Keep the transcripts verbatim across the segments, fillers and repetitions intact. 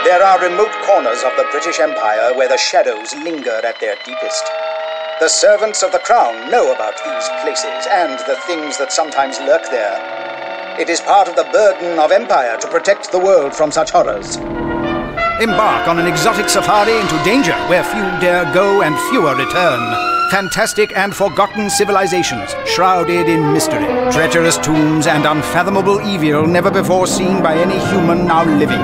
There are remote corners of the British Empire where the shadows linger at their deepest. The servants of the Crown know about these places and the things that sometimes lurk there. It is part of the burden of Empire to protect the world from such horrors. Embark on an exotic safari into danger where few dare go and fewer return. Fantastic and forgotten civilizations, shrouded in mystery. Treacherous tombs and unfathomable evil never before seen by any human now living.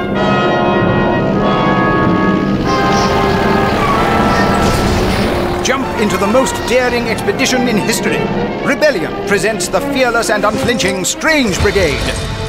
Jump into the most daring expedition in history. Rebellion presents the fearless and unflinching Strange Brigade.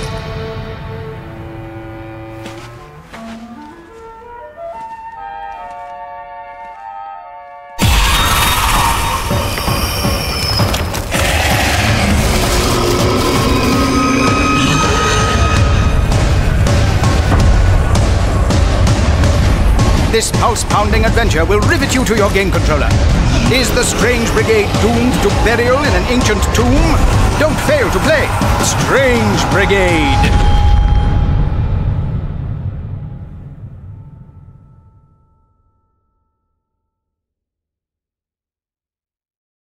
This pulse-pounding adventure will rivet you to your game controller. Is the Strange Brigade doomed to burial in an ancient tomb? Don't fail to play Strange Brigade!